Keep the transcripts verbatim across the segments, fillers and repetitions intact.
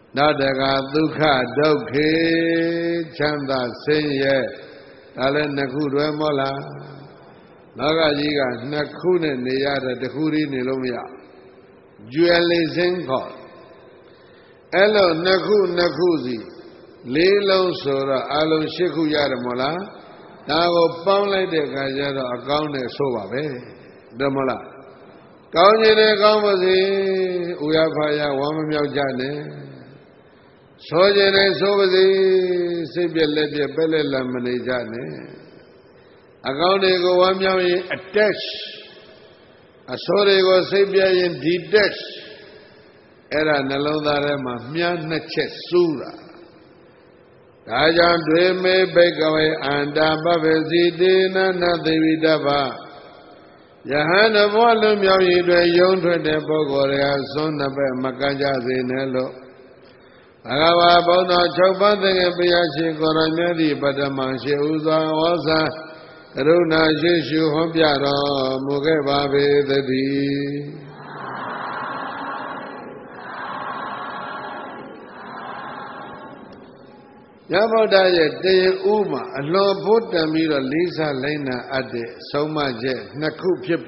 နောက်တကဒုက္ခဒုက္ခေချမ်းသာဆင်းရဲဒါလည်းနှစ်ခုတွဲမောလားလောကကြီးကနှစ်ခုနဲ့နေရတဲ့တစ်ခုတည်းနေလို့မရကျွယ်လေးစင်းခေါ်အဲ့လိုနှစ်ခုနှစ်ခုစီလေးလုံးဆိုတော့အလုံးရှစ်ခုရတယ်မို့လားဒါကိုပေါင်းလိုက်တဲ့အခါကျတော့အကောင်းနဲ့ဆိုပါပဲဒါမို့လားကောင်းခြင်းနဲ့ကောင်းပါစေဥရဖာယဝမ်းမမြောက်ကြနဲ့ဆိုခြင်းနဲ့ဆိုပါစေစိတ်ပြက်လက်ပြက်ပဲလက်လမနေကြနဲ့အကောင်းတွေကိုဝမ်းမြောက်ရင် attach အဆိုးတွေကိုစိတ်ပြက်ရင် detach အဲ့ဒါနှလုံးသားထဲမှာမြားနှစ်ချက်စူးတာဒါကြောင့်တွေမေဘိကဝေအန္တာပပစီတေနနသေဝိတ္တဗယဟန်ဘောလွမြောက်ရည်တွေယုံထွက်တဲ့ပုဂ္ဂိုလ်တွေကသွန်းနှစ်ဘက်မကန့်ကြစေနဲ့လို့ဘဂဝါဘုံတော်၆ပါးသင်္ကေဘုရားရှင်ကိုရမြတ်ဒီပထမရှိဥစွာဝါစာကရုဏာရှိရှုဟောပြတော်မူခဲ့ပါပေသတည်းရဗုဒ္ဓရဲ့တရားဥမှာအလွန်ဖို့တန်ပြီးတော့လေးစားလိုက်နာအပ်တဲ့ဆုံးမချက်နှစ်ခုဖြစ်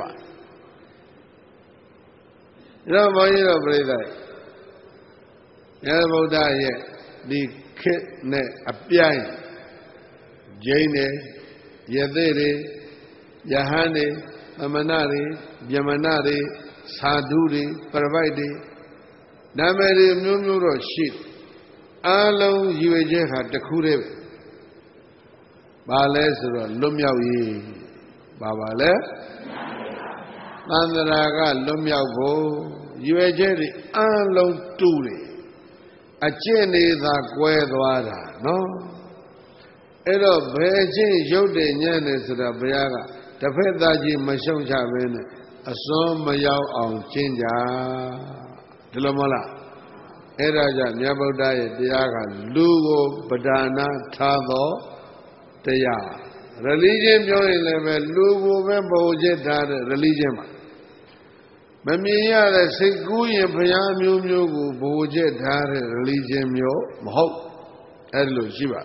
ပါတယ်။ဒါဘုန်းကြီးတို့ပြိဿရဗုဒ္ဓရဲ့ဒီခေတ်နဲ့အပြိုင်ဂျိန်းတွေယသိတွေယဟန်တွေသမဏတွေဗျမဏတွေသာဓုတွေပရပိုက်တွေနာမည်တွေမျိုးမျိုးတော့ရှိတယ်အားလုံးရည်ရွယ်ချက်ဟာတစ်ခုတည်းပဲဘာလဲဆိုတော့လွတ်မြောက်ရေးဘာပါလဲသန္တရာကလွတ်မြောက်ဖို့ရည်ရွယ်ချက်တွေအားလုံးတူတယ်အကျင့်တွေသာကွဲသွားတာနော်အဲ့တော့ဘယ်အကျင့်ရုပ်တယ်ညံ့တယ်ဆိုတာဘုရားကတစ်ဖက်သားကြီးမရှုံချဘဲနဲ့အစွန်းမရောက်အောင်ကျင့်ကြဒီလိုမဟုတ်လားအဲ့ဒါကြောင့်မြတ်ဗုဒ္ဓရဲ့တရားကလူကိုပဓာနာထားသောတရား religion ပြောရင်လည်းပဲလူကိုပဲဗဟုချက်ထားတဲ့ religion မှာမမြင်ရတဲ့စိတ်ကူးရင်ဘုရားမျိုးမျိုးကိုဗဟုချက်ထားတဲ့ religion မျိုးမဟုတ်အဲ့လိုရှိပါ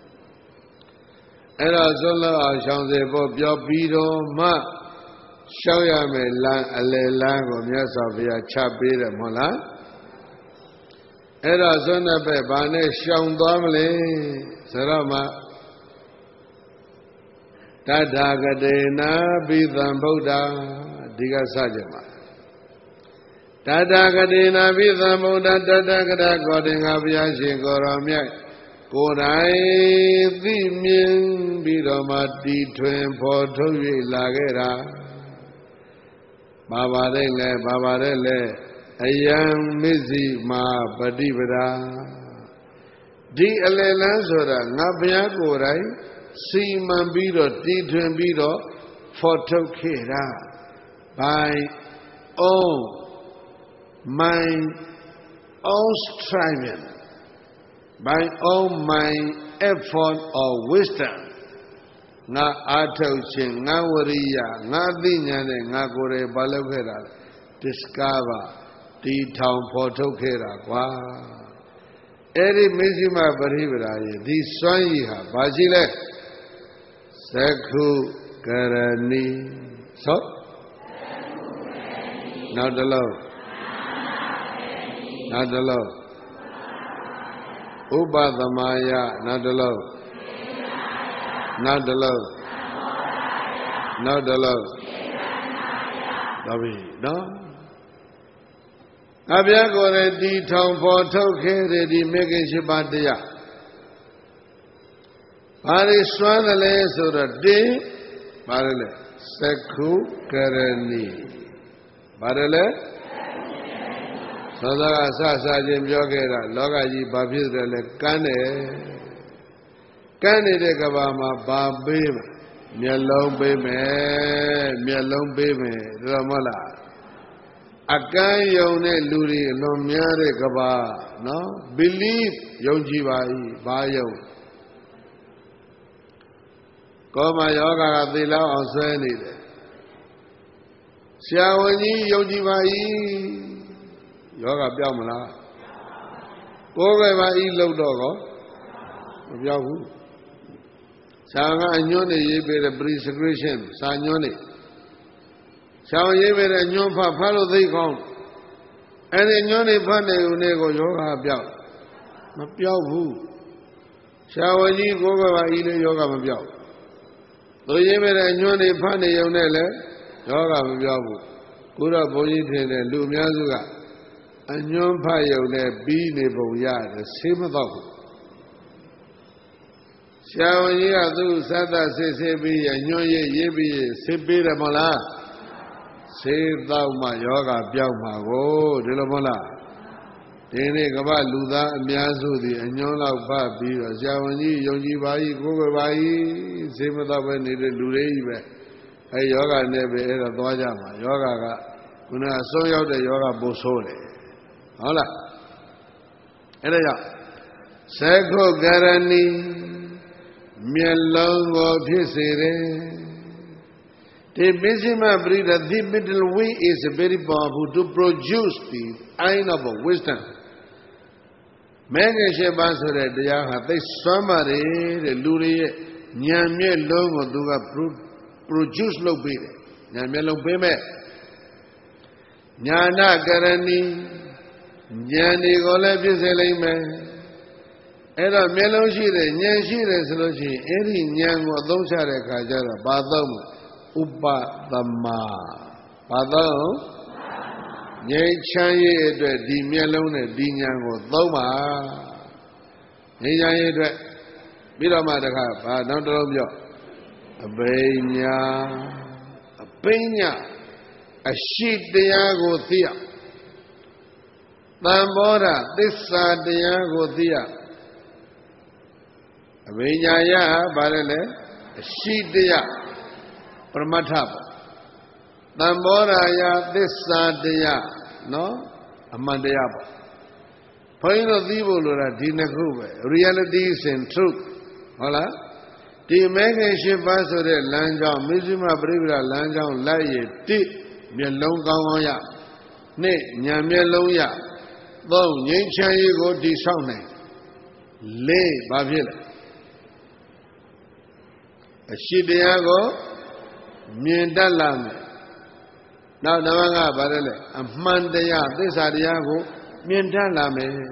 အဲ့တော့သွန်လောက်အောင်ရှောင်စေဖို့ပြောပြီးတော့မှရှောက်ရမယ်လမ်းအလယ်လမ်းကိုမြတ်စွာဘုရားချပေးတယ်မဟုတ်လားအဲ့တော့သွန်တဲ့ဘက်ဘာနဲ့ရှောင်သွားမလဲဆိုတော့မှတထာဂတေနာဘိသံဗုဒ္ဓဒီကစကြမှာတထာဂတေနာဘိသံဗုဒ္ဓတတဂရကောတင်္ဂဘုရားရှင်ကိုရောမြတ်ကိုယ်တိုင်သိမြင်ပြီးတော့မှတီထွင်ဖော်ထုတ်၍လာခဲ့တာဘာပါလဲလဲဘာပါလဲလဲအယံမစ္စည်းမာပฏิပဒါဒီအလယ်လန်းဆိုတာငါဘုရားကိုယ်တိုင်စီမံပြီးတော့တီထွင်ပြီးတော့ဖော်ထုတ်ခဲ့တာ by own my own striving by all my effort or wisdom ငါအားထုတ်ခြင်းငါဝရိယငါသိဉာဏ်နဲ့ငါကိုယ်တိုင်ဘာလုပ်ခဲ့တာ discover တီထောင်ဖော်ထုတ်ခဲ့တာကွာအဲ့ဒီမစ္စည်းမပရိပဒါရဲ့ဒီစွမ်းရည်ဟာဘာရှိလဲသက္ခုကရဏီသောနောက်တစ်လုံးနောက်တစ်လုံးဥပသမယနောက်တစ်လုံးနောက်တစ်လုံးနောက်တစ်လုံးတော်ပြီနော်အဘိယကိုယ်ရဲ့တီထောင်ဖော်ထုတ်ခဲ့တဲ့ဒီမေခင်ရှိပါတရားဘာလို့စွမ်းတယ်လဲဆိုတော့တင်းဘာလို့လဲသက္ခုကရဏီဘာလို့လဲသောသာကဆဆချင်းပြောခဲ့တာလောကကြီးဘာဖြစ်တယ်လဲကန်းတယ်ကန်းနေတဲ့ကဘာမှာဘာပေးမမျက်လုံးပေးမယ်မျက်လုံးပေးမယ်ဒါမှမဟုတ်လားအကန်းယုံတဲ့လူတွေအလွန်များတဲ့ကဘာနော် believe ယုံကြည်ပါ၏ဘာယုံကောမယောဂကသေလောက်အောင်ဆွဲနေတယ်ဆရာဝန်ကြီးယုံကြည်ပါ၏ယောဂပြောင်းမလားကိုယ်ပဲပါဤလို့တော့ကောမပြောဘူးစာကအညွန်းနေရေးပေးတဲ့ prescription စာညွန်းနေဆောင်းရေးပေးတဲ့ညွန်းဖတ်ဖတ်လို့သိကောင်းအဲ့ဒီညွန်းနေဖတ်နေဦးနေကိုယောဂပြောက်မပြောက်ဘူးဆရာဝန်ကြီးကိုယ်ပဲပါဤလို့ယောဂမပြောက်သူရေးပေးတဲ့ညွန်းနေဖတ်နေုံနဲ့လည်းယောဂမပြောက်ဘူးခုတော့ဘုန်းကြီးထင်တယ်လူအများစုကအညွန်းဖတ်ရုံနဲ့ပြီးနေပုံရတယ်ဆေးမတော့ဘူးဆရာဝန်ကြီးကသူ့စသဆေးဆေးပြီးရညွန်းရေးရေးပြီးဆေးပေးတယ်မလားဆေးတော့မှယောဂပြောက်မှာကိုဒီလိုမဟုတ်လားဒီနေ့ကမ္ဘာလူသားအများစုသည်အညွန်းလောက်ဖတ်ပြီးတော့ဆရာဝန်ကြီးယုံကြည်ပါ၏ကိုယ်ပဲပါ၏ဆေးမတော့ပဲနေတဲ့လူတွေကြီးပဲအဲယောဂနဲ့ပဲအဲ့ဒါသွားကြမှာယောဂကခုနအဆုံးရောက်တဲ့ယောဂပိုဆိုးတယ်ဟုတ်လားအဲ့ဒါကြောင့်သက္ခုကရဏီမျက်လုံးကိုဖြစ်စေတယ်ဒီပစ္စည်းမပရိဒ the middle way is very powerful to produce the eye of wisdom မဲငယ်ရှိပါဆိုတဲ့တရားဟာသိစွမ်းပါတယ်တဲ့လူတွေရဲ့ဉာဏ်မျက်လုံးကိုသူက produce လုပ်ပေးတယ်ဉာဏ်မျက်လုံးပေးမဲ့ညာနာကရဏီဉာဏ်တွေကိုလည်းဖြစ်စေလိမ့်မယ်အဲ့တော့မျက်လုံးရှိတယ်ဉာဏ်ရှိတယ်ဆိုလို့ရှိရင်အဲ့ဒီဉာဏ်ကိုအသုံးချတဲ့အခါကျတော့ဘာသုံးဥပသမဘာသုံးငြိမ်းချမ်းရေးအတွက်ဒီမျက်လုံးနဲ့ဒီဉာဏ်ကိုသုံးပါငြိမ်းချမ်းရေးအတွက်ပြီးတော့မှတခါဘာနောက်တစ်လုံးပြောအဘိညာအဘိညာအရှိတရားကိုသိရသံဘောဓသစ္စာတရားကိုသိရအဘိညာယဘာလဲလဲအရှိတရားပရမတ္ထပေါ့သံဘောဓယသစ္စာတရားနော်အမှန်တရားပေါ့ဘုန်းကြီးတို့သိဖို့လိုတာဒီနှစ်ခုပဲ reality is in truth ဟုတ်လားဒီမဲခင်ရှိပါဆိုတဲ့လမ်းကြောင်းမိစ္ဆမပရိပဒလမ်းကြောင်းလိုက်ရတိမျက်လုံးကောင်းကောင်းရနှစ်ညာမျက်လုံးရသုံးငြိမ်းချမ်းရေးကိုတည်ဆောက်နိုင်လေးဘာဖြစ်လဲအရှိတရားကိုမြင်တတ်လာမယ်နောက်နံပါတ်ကဘာလဲလဲအမှန်တရားသစ္စာတရားကိုမြင်တတ်လာမယ်ဩ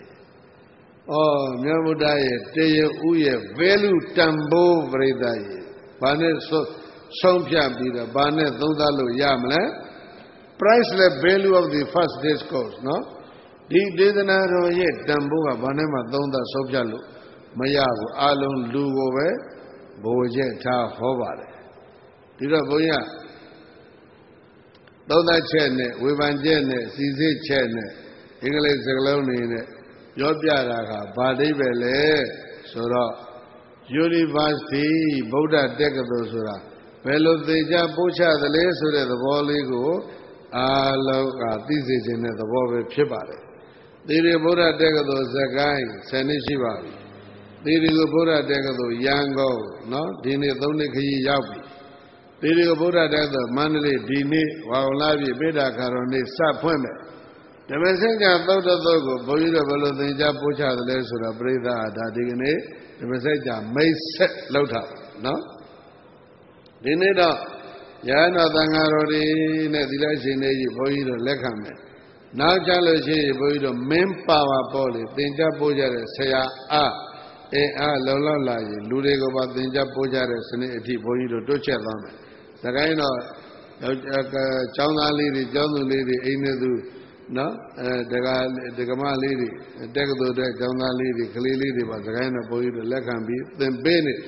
မြတ်ဗုဒ္ဓရဲ့တရားဥရဲ့ value တန်ဖိုးပရိသတ်ရဲ့ဘာနဲ့ဆုံးဖြတ်ပြီးတော့ဘာနဲ့သုံးသပ်လို့ရမလဲ priceless value of the first discourse နော်ဒီဒေသနာတော်ရဲ့တန်ဖိုးကဘာနဲ့မှသုံးသပ်ဆုံးဖြတ်လို့မရဘူးအလုံးလူကိုပဲဘိုလ်ချက်ထားဟောပါတယ်ဒီတော့ဘုန်းကြီးကသုံးသပ်ချက်နဲ့ဝေဖန်ချက်နဲ့စီစစ်ချက်နဲ့အင်္ဂလိပ်စကားလုံးတွေနဲ့ပြောပြတာကဘာအိဗယ်လဲဆိုတော့ University ဗုဒ္ဓတက္ကသိုလ်ဆိုတာဘယ်လိုသင်ကြားပို့ချသလဲဆိုတဲ့သဘောလေးကိုအားလုံးကသိစေခြင်းတဲ့သဘောပဲဖြစ်ပါတယ်သီရိဗုဒ္ဓတက္ကသိုလ်စကိုင်းဆယ်နှစ်ရှိပါပြီသီရိဗုဒ္ဓတက္ကသိုလ်ရန်ကုန်နော်ဒီနေ့သုံးနှစ်ခရီးရောက်ပြီသီရိဗုဒ္ဓတက္ကသိုလ်မန္တလေးဒီနေ့ဝါုံလာပြီပိဋကခါတော်နေ့စဖွင့်မယ်ဓမ္မစကြာသုတ်တော်ကိုဘုန်းကြီးတို့ဘယ်လိုသင်ကြားပို့ချသလဲဆိုတော့ပြိဿအာဒါဒီကနေ့ဓမ္မစကြာမိတ်ဆက်လောက်တာနော်ဒီနေ့တော့ရဟန္တာသံဃာတော်တွေနဲ့သီလရှင်တွေကြီးဘုန်းကြီးတို့လက်ခံမယ်နောက်ကြလို့ရှိရင်ဘုန်းကြီးတို့မင်းပါဝါပေါ်လေသင်ကြားပို့ချတဲ့ဆရာအားအင်းအားလုံလောက်လာရင်လူတွေကိုပါသင်ကြားပို့ချတဲ့စနစ်အထိဘုန်းကြီးတို့တိုးချဲ့သွားမယ်။ဒါကိုင်းတော့ကျောင်းသားလေးတွေကျောင်းသူလေးတွေအိမ်နေသူနော်အဲဒကာဒကမလေးတွေတက္ကသိုလ်တဲ့ကျောင်းသားလေးတွေကလေးလေးတွေပါဒါကိုင်းတော့ဘုန်းကြီးတို့လက်ခံပြီးသင်ပေးနေ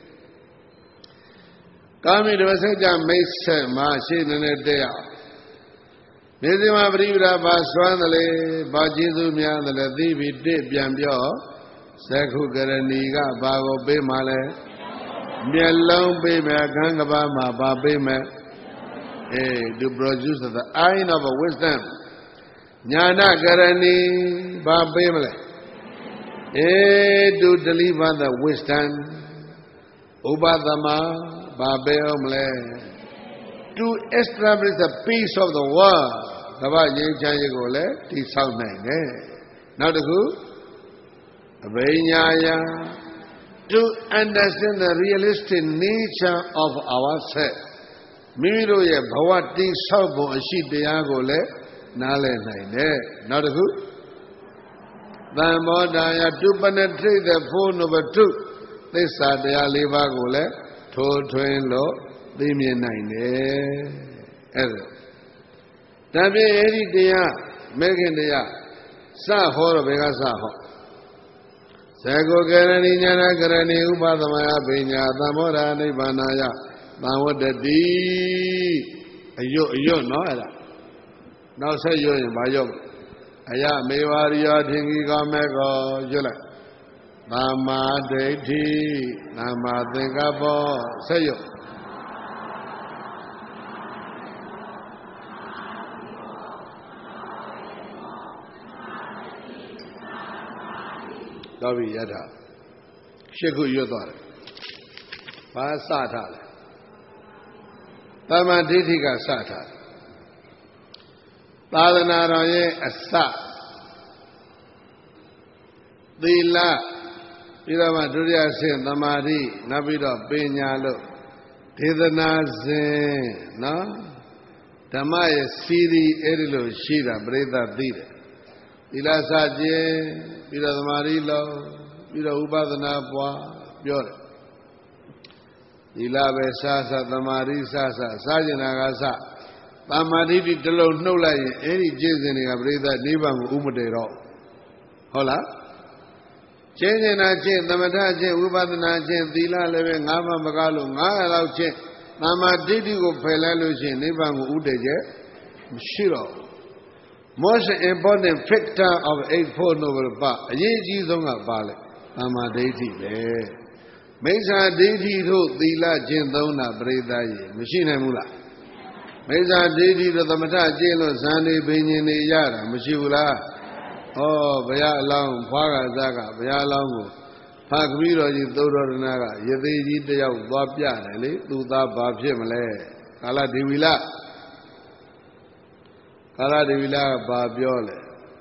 ကာမိတဝဆကြမိတ်ဆက်မှာရှေ့နေတဲ့တဲ့ရနေစီမပရိပဒဘာစွမ်းတယ်လေဘာကျေးဇူးများတယ်လေသိပြီတစ်ပြန်ပြောသက္ခုကရဏီကဘာကိုပေးမှလဲမျက်လုံးပေးမယ်အခန်းကဘာမှာဘာပေးမယ်အေ to produce the eye of wisdom ညာနာကရဏီဘာပေးမလဲအေ to deliver the wisdom ဥပသမဘာပေးအောင်မလဲ to establish the peace of the world ကမ္ဘာငြိမ်းချမ်းရေးကိုလည်းတည်ဆောက်နိုင်တယ်နောက်တစ်ခု Abhinyaya, to understand the realistic nature of ourselves. Miro ye bhavati sabbo ashitaya ko le nale naine. Not good. Dhamodaya to penetrate the phone number two. This adaya liva ko le to twin lo dimye naine. Edo. Tabi eri daya mekin daya sa ho bega sa ho. Sego karani jana karani upadamaya pinya tamora nibbana Nawadadi ayo ayo no era. Now say you in Bayo. Aya Mevariya Tingi Gamego Jula. Nama Deiti Nama Dingabo say you. Gavi Yada Shiku Yodore Pasata Tama Didika Sata Tadanaraye Asa Dila Pirama Durya Sin Namadi Nabida Pinyalo Tidana Zen No Tamaya Siri Erilo Shira Breda Dida Dila Saje Pira Marilo Pira Ubadana Pua Pure Dila Sasa Tamari Sasa Sajinagasa Tamariti Telo Nola Eri Jizini Abrida Nibam Umadero Hola Changena Chin Tamata Chin Ubadana Chin Dila Levin Nama Magalu Nala Chin Namaditi go Pelalu Chin Nibam Udeje Shiro Most important factor of Eightfold Noble Path Yeji Zonga Bale Namaditi Mesa deity to Dila Jindona Breda, Machine Mula. Mesa deity to the Mata Jelo Sani Binini Yara, Machula. Oh, Baya Long, Paga Zaga, Baya Longo, Pagmiro, Yidoro Naga, Yedi de Babia, Luda Babjemale, Kala Divila Kala Divila Babiole.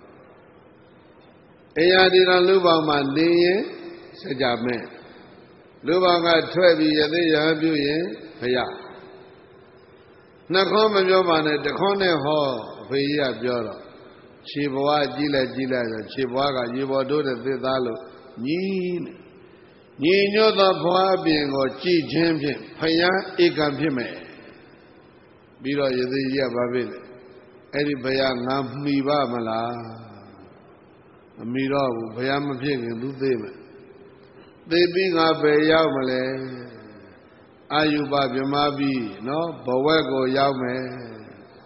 Eyadina Luba Mandi, Sajame. Lubanga Trevi Yadi Yabuye, Paya Nakoma Yomane, the Kone Ho, Paya Biora, Chiboa Gila Gila, Chiboaga, Yibodo, the Vidalo, Nin Nino the Boabing or Chi Champion, Paya Ekampime Biro Yadi Yabavil, Eri Paya Namiba Mala Miro, Payama Ping and Ludeme. They being a Bayamale Ayuba Bimabi, no, Bawego Yame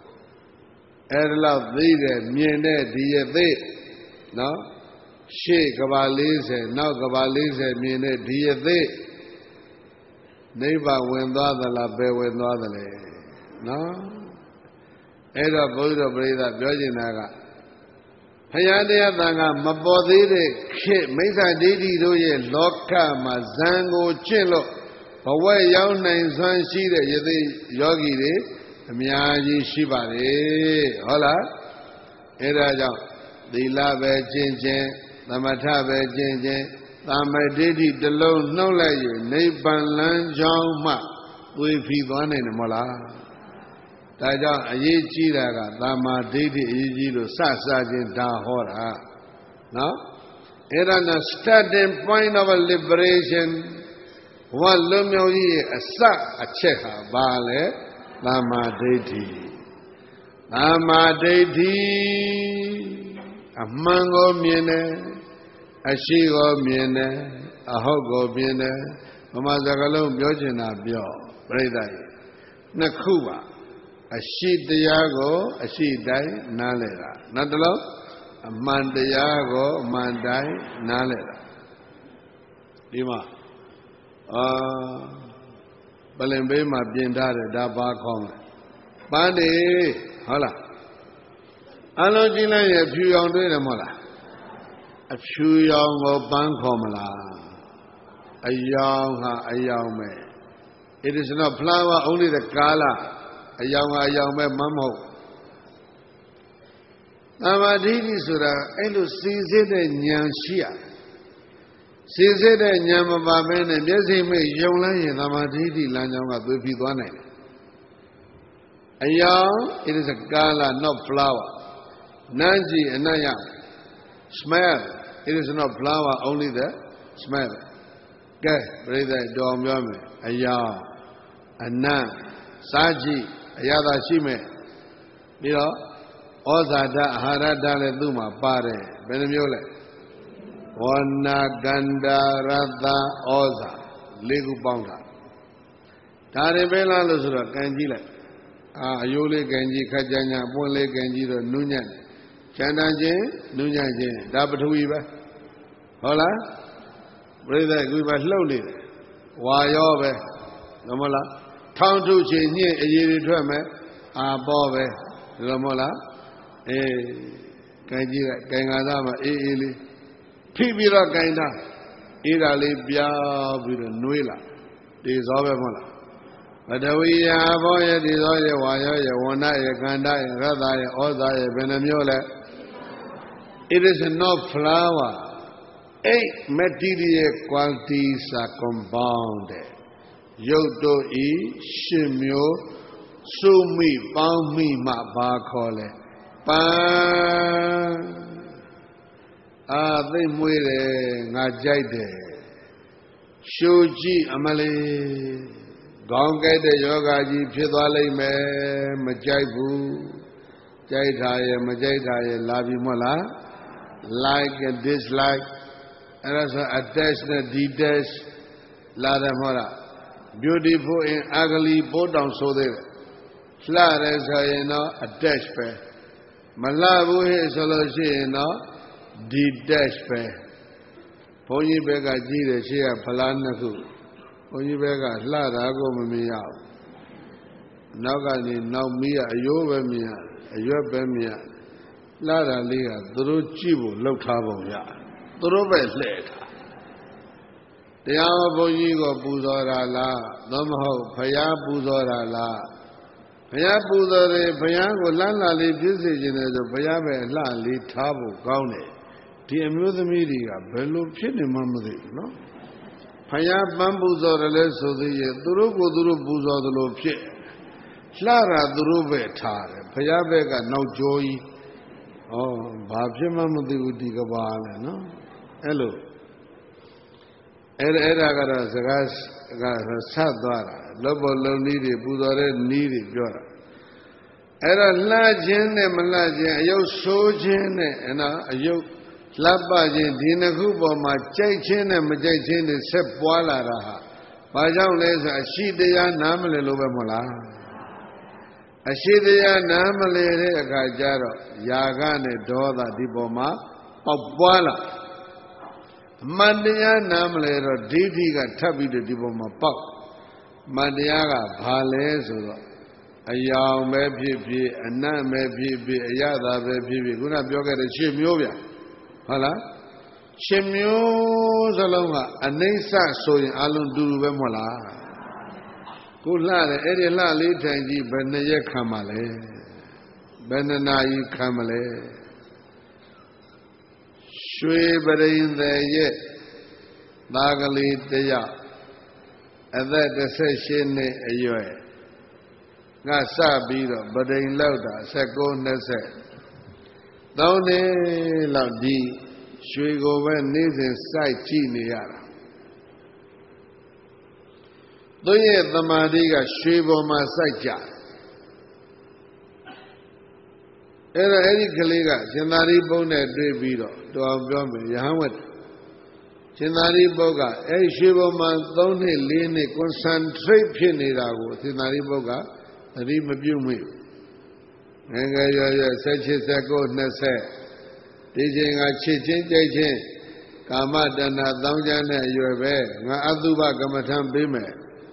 Erla Vide, Miene, Diade, no, She Cavalese, no Cavalese, Miene, Diade, Neighbor Wendada la Bewendadale, no, Era Buddha Breda, Virginaga. Hayadaya Danga Mabodide Kit Mesa Didi Doye Loka Mazango Chilo Away Young Name San Shida Yadi Yogi de Miyaji Shibari Hola Eraja Dila Vejin Namata Vejin Namadidi Delo no lay Neban Lan Joma we feed one in Mola. Taja Ayi Chiraga, Dama Didi Ijilu, Sasajin Da Hora. No? It is a starting point of a liberation. One Lumyoyi, a sa, a cheha, Bale, Dama Didi. Dama Didi, a mango miene, a shigo miene, a hogo miene, Mamazagalo Biojina Bio, Bredai, Nakuba. A sheet the yago, a sheet die, nalera. Not alone? A man the yago, man die, nalera. Dima. Ah, Balembe ma biendare da ba kong. Bandi, hola. Alo jila ye few young doing mola. A few young or bankomala. A young ha, a young man. It is not flower, only the color. A young, a young man, mammo. Namadidi Sura, Elu sees it in Yanshia. စိစစ်တဲ့ဉာဏ်မပါဘဲနဲ့မျက်စိမိတ်ယုံလန်းရင်သမာဓိတိလမ်းကြောင်းကသွေးပြီးသွားနိုင်တယ်အယောင် it is a color not flower နန်းကြည့်အနံ့ရ smell it is not flower only the smell ကဲပြိဿတော်ပြောမယ်အယောင်အနံ့စားကြည့်အရသာရှိမဲ့ပြီးတော့ဩဇာတအာဟာရတလည်းသူ့မှာပါတယ်ဘယ်နှမျိုးလဲဝဏကန္တာရတ္တဩဇာလေးခုပေါင်းတာဒါတွေပဲလားလို့ဆိုတော့ကန်ကြည့်လိုက်အာအယိုးလေးကန်ကြည့်ခက်ကြညာပွင့်လေးကန်ကြည့်တော့နုညံ့ချမ်းသာခြင်းနုညံ့ခြင်းဒါပထဝီပဲဟုတ်လားပြိဿကူပဲလှုပ်နေတယ်ဝါရောပဲမဟုတ်လားထောင်းထုချင်ညှင့်အရည်တွေထွက်မယ်အာပေါ်ပဲဒီလိုမဟုတ်လားအေးကန်ကြည့်လိုက်ကန်ကာသားမှာအေးအေးလေးဖိပြီးတော့ကန်တာအေးတာလေးပြားပြီးတော့နှွေးလာဒီဇောပဲမဟုတ်လားပထဝီယဘောယဒီဇောယဝါယောယဝဏယကန္တယရတ္တယဩဇာယဘယ်နှမျိုးလဲ it is not flower eight material qualities are compounded ရုပ်တို့ဤရှစ်မျိုးစုမိပေါင်းမိမှဘာခေါ်လဲပန်းအာသိမ့်မွေးတယ်ငါကြိုက်တယ်ရှိုးကြည့်အမလေးခေါင်းကြိုက်တဲ့ယောဂကြီးဖြစ်သွားလိမ့်မယ်မကြိုက်ဘူးကြိုက်တာရဲ့မကြိုက်တာရဲ့လာပြီမဟုတ်လား like and dislike အဲ့ဒါဆို attach နဲ့ detach လာတယ်မဟုတ်လား beautiful and ugly ပို့တောင်ဆိုသေးတယ်လှတယ်ဆိုရင်တော့ attach ပဲမလှဘူးဟဲ့ဆိုလို့ရှိရင်တော့ detach ပဲဘုန်းကြီးဘက်ကကြည့်တယ်ရှေ့ကဖလားနှစ်ခုဘုန်းကြီးဘက်ကလှတာကိုမမြင်ရဘူးနောက်ကနေနောက်မီးကအယိုးပဲမြင်ရအရွက်ပဲမြင်ရလှတာလေးကသူတို့ကြည့်ဖို့လှုပ်ထားပုံရသူတို့ပဲလှဲ့တာတရားဘုန်းကြီးကိုပူဇော်တာလားသို့မဟုတ်ဘုရားပူဇော်တာလားဘုရားပူဇော်တယ်ဘုရားကိုလှလှလေးပြည့်စေခြင်းနဲ့ဆိုဘုရားပဲအလှလေးထားဖို့ကောင်းတယ်ဒီအမျိုးသမီးတွေကဘယ်လိုဖြစ်နေမှမသိဘူးနော်ဘုရားပန်းပူဇော်တယ်လဲဆိုသေးရဲ့သူတို့ကိုသူတို့ပူဇော်သလိုဖြစ်လှတာသူတို့ပဲထားတယ်ဘုရားဘက်ကနောက်ကျော်ကြီးဩဘာဖြစ်မှမသိဘူးဒီကဘာလဲနော်အဲ့လိုအဲ့ဒါအဲ့ဒါကတော့စကားကဆက်သွားတာလောဘလုံးနည်းတွေပူဇော်တဲ့နည်းတွေပြောတာအဲ့တော့လှခြင်းနဲ့မလှခြင်းအယုတ်ဆိုးခြင်းနဲ့နော်အယုတ်လှပခြင်းဒီနှစ်ခုပေါ်မှာကြိုက်ခြင်းနဲ့မကြိုက်ခြင်းတွေဆက်ပွားလာတာဟာဘာကြောင့်လဲဆိုအရှိတရားနားမလည်လို့ပဲမဟုတ်လားအရှိတရားနားမလည်တဲ့အခါကျတော့ယာကနဲ့ဒေါသဒီပေါ်မှာပေါက်ပွားလာအမှန်တရားနားမလဲတော့ဒိဋ္ဌိကထပ်ပြီးတော့ဒီပေါ်မှာပေါက်မှန်တရားကဘာလဲဆိုတော့အယောင်ပဲဖြစ်ဖြစ်အနံ့ပဲဖြစ်ဖြစ်အရသာပဲဖြစ်ဖြစ်ခုနပြောခဲ့တဲ့ရှစ်မျိုးဗျဟုတ်လားရှစ်မျိုးစလုံးကအနိစ္စဆိုရင်အလုံးတူတူပဲမဟုတ်လားကိုလှတယ်အဲ့ဒီလှလေးထိုင်ကြည့်ဘယ်နှရက်ခံမလဲဘယ်နှနာရီခံမလဲရွှေပရိန်သည်ရဲ့သားကလေးတယောက်အသက်တစ်ဆယ့်ရှစ်နှစ်အရွယ်ငါစပြီးတော့ပရိန်လောက်တာ၁၉ ၂၀သုံးနှစ်လောက်ဒီရွှေကိုပဲနေ့စဉ်စိုက်ကြည့်နေရတာသူရဲ့သမာဓိကရွှေပေါ်မှာစိုက်ကြအဲ့တော့အဲ့ဒီကလေးကရှင်သာရိပုတ္တနဲ့တွေ့ပြီးတော့တော်ပြောမယ်ယဟန်ဝတ်ရှင်သာရိပုတ္တကအဲ့ဒီရွှေပေါ်မှာသုံးနှစ်လေးနှစ် concentrate ဖြစ်နေတာကိုရှင်သာရိပုတ္တကသတိမပြုမိဘူးငယ်ငယ်ရွယ်ရွယ်၁၈ ၁၉ ၂၀ဒီချိန်ကချစ်ချင်းကြိတ်ချင်းကာမတဏ္ဍသောင်းကျမ်းနဲ့အရွယ်ပဲငါအတုပကမ္မထံပေးမယ်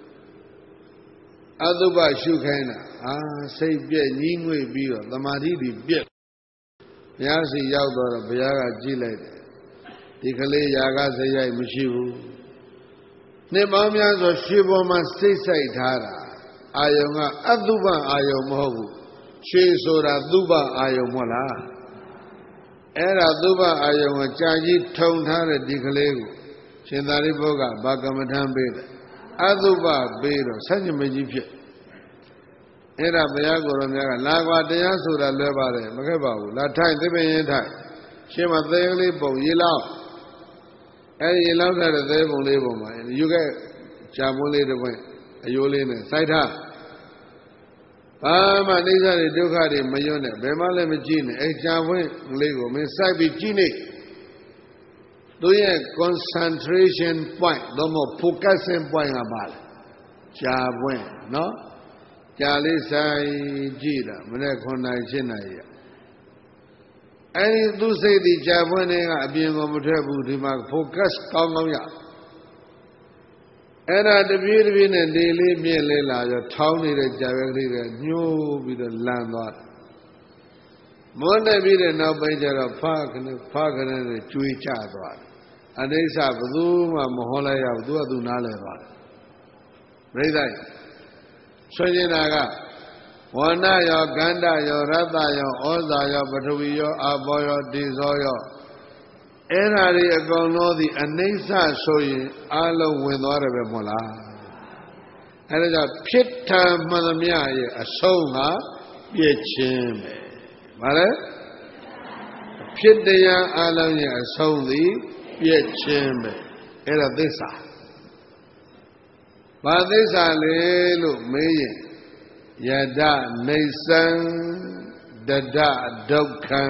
အတုပရှုခိုင်းတာအာစိတ်ပြည့်ညှိငွေ့ပြီးတော့သမာဓိတွေပြည့်ဘုရားစီရောက်တော့ဘုရားကကြည့်လိုက်တယ်ဒီကလေးຢာကစရိုက်မရှိဘူးနှစ်ပေါင်းများစွာရွှေပေါ်မှာစိတ်ဆိုင်ထားတာအာယုံကအတုပအာယုံမဟုတ်ဘူးရွှေဆိုတာသုဘအာယုံမဟုတ်လားအဲ့ဒါသုဘအာယုံကကြာကြီးထုံထားတဲ့ဒီကလေးကိုရှရှင်သာရိပုတ္တရာဘာကမ္မထံပေးတယ်အသုဘပေးတော့ဆန့်ကျင်မကြီးဖြစ်အဲ့ဒါဘုရားကိုယ်တော်များကလာကွာတရားဆိုတာလွဲပါတယ်မခဲ့ပါဘူးလာထိုင်သိပင်ရင်ထိုင်ရှင်းမသေးကလေးပုံရေလောက်အဲ့ဒီရေလောက်တဲ့သေးပုံလေးပုံမှာယူခဲ့ကြာပွန်းလေးတစ်ပွင့်အယိုးလေးနဲ့စိုက်ထားဘာမှအိဋ္ဌတွေဒုက္ခတွေမယွန်းနဲ့ဘယ်မှလည်းမကြည့်နဲ့အဲ့ကြာပွင့်လေးကိုမင်းစိုက်ပြီးကြည့်နေသူရဲ့ concentration point တော့မ focusing point ကပါလေကြာပွင့်နော်ကြာလေးဆိုင်ကြည့်တာမနေ့ခုနှစ်ရှင်းနိုင်ရအဲ့ဒီသူစိတ်ဒီကြာပွင့်နေကအပြင်ကိုမထွက်ဘူးဒီမှာ focus ကောင်းကောင်းရအဲ့ဒါတပြေးတပြေးနဲ့လေလေးမြင့်လေးလာရောထောင်းနေတဲ့ကြာပဲကလေးတွေညှိုးပြီးတော့လန်သွားတယ်မွန်းတဲ့ပြီးတဲ့နောက်ပိုင်းကျတော့ဖားခနဲ့ဖားခနဲ့ကျွေးချသွားတယ်အနိစ္စဘယ်သူမှမဟောလိုက်ရဘူးသူကသူနားလည်သွားတယ်ပြိဿိဆွေးနေတာကဝဏ္ဏရောကန္တရောရတ္တရောဩဇာရောပထဝီရောအာဘောရောတေဇောရောအဲ့ဓာတွေအကုန်လုံးဒီအနိစ္စဆိုရင်အလုံးဝင်သွားတယ်ပဲမဟုတ်လားအဲ့ဒါကြောင့်ဖြစ်ထံမှန်သမျှရဲ့အဆုံးကပြည့်ခြင်းပဲဗါလဲဖြစ်တရားအလုံးရဲ့အဆုံးသည်ပြည့်ခြင်းပဲအဲ့ဒါသစ္စာဘာသစ္စာလဲလို့မေးရင်ယဒနေသံတဒဒုက္ခံ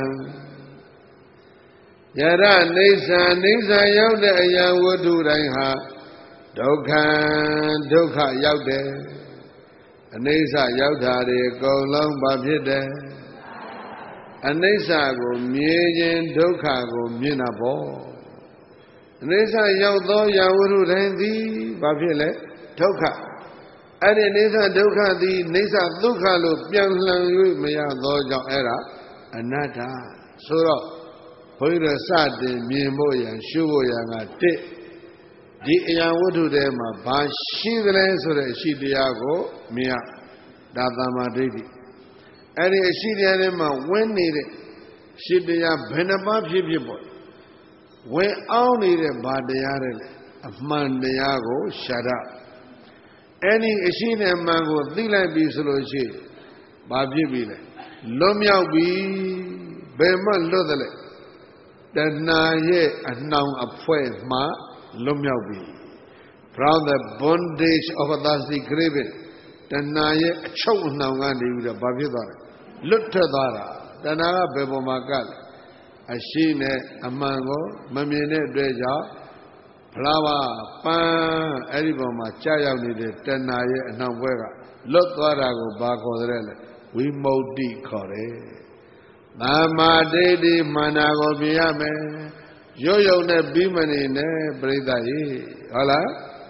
ယရနေသံနေသံရောက်တဲ့အရာဝတ္ထုတိုင်းဟာဒုက္ခဒုက္ခရောက်တယ်အနိစ္စရောက်တာတွေအကုန်လုံးဘာဖြစ်တယ်အနိစ္စကိုမြင်ခြင်းဒုက္ခကိုမြင်တာပေါ့အနိစ္စရောက်သောရာဝတ္ထုတိုင်းသည်ဘာဖြစ်လဲဒုက္ခအဲ့ဒီအိဋ္ဌဒုက္ခသည်အိဋ္ဌဒုက္ခလို့ပြန်လှန်၍မရသောကြောင့်အဲ့ဒါအနတ္တဆိုတော့ဘုန်းကြီးတို့စတင်မြင်ဖို့ရန်ရှုဖို့ရန်ကတစ်ဒီအရာဝတ္ထုထဲမှာဘာရှိသလဲဆိုတဲ့အရှိတရားကိုမြင်ရဒါသမ္မာဒိဋ္ဌိအဲ့ဒီအရှိတရားထဲမှာဝင်နေတဲ့ရှိတရားဘယ်နှပါးဖြစ်ဖြစ်ပေါ့ဝင်အောင်နေတဲ့ဘာတရားတွေလဲအမှန်တရားကိုရှာရအဲ့ဒီအရှိနဲ့မှန်ကိုသိလိုက်ပြီဆိုလို့ရှိရင်ဘာဖြစ်ပြီလဲလွတ်မြောက်ပြီဘယ်မှလွတ်တယ်လဲတဏှာရဲ့အနှောင်အဖွဲမှလွတ်မြောက်ပြီ from the bondage of the grave တဏှာရဲ့အချုပ်အနှောင်ကနေပြီးတော့ဘာဖြစ်သွားလဲလွတ်ထွက်သွားတာတဏှာကဘယ်ပေါ်မှာကလဲအရှိနဲ့အမှန်ကိုမမြင်တဲ့အတွက်ကြောင့်ဖလားပါပန်းအဲ့ဒီပေါ်မှာကြာရောက်နေတဲ့တဏှာရဲ့အနှောင်ပွဲကလွတ်သွားတာကိုဘာခေါ်သလဲလဲဝိမု ക്തി ခေါ်တယ်သမ္မာဒိဋ္ဌိမာနကိုပြရမယ်ရုပ်ယုံနဲ့ပြီးမနေနဲ့ပြိဿရေဟုတ်လား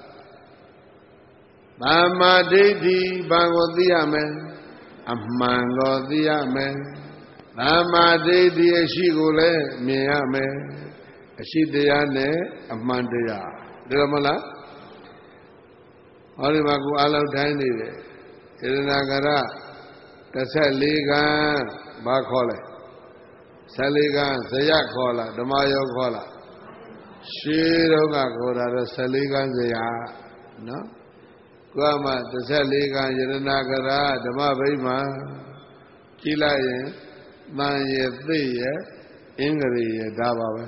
သမ္မာဒိဋ္ဌိဘာကိုသိရမယ်အမှန်ကိုသိရမယ်သမ္မာဒိဋ္ဌိအရှိကိုလည်းမြင်ရမယ်အရှိတရားနဲ့အမှန်တရားဒါမဟုတ်လားဟောဒီမှာကိုအလုံးတိုင်းနေတယ်ဧရဏဂရတစ်ဆက်လေးကံဘာခေါ်လဲဆက်လေးကံဇယခေါ်လားဓမ္မယောခေါ်လားရှင်းတော့ကခေါ်တာတော့ဆက်လေးကံဇယနော်ကိုယ်မှတစ်ဆက်လေးကံဧရဏဂရဓမ္မဗိမာန်ကြည့်လိုက်ရင်တန်ရဲ့သိရဲ့အင်္ဂရိရဲ့ဒါပါပဲ